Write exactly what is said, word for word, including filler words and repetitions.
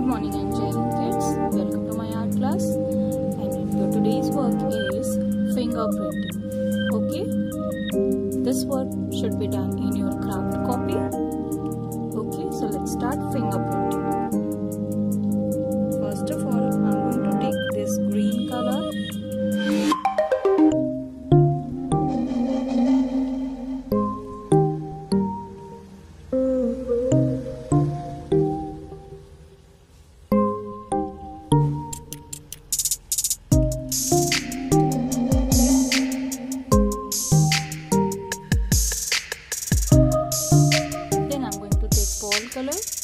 Good morning, angelic kids. Welcome to my art class. And your today's work is fingerprinting. Okay, this work should be done in your craft copy. Okay, so let's start fingerprinting. First of all, I'm going to take this green color. Color.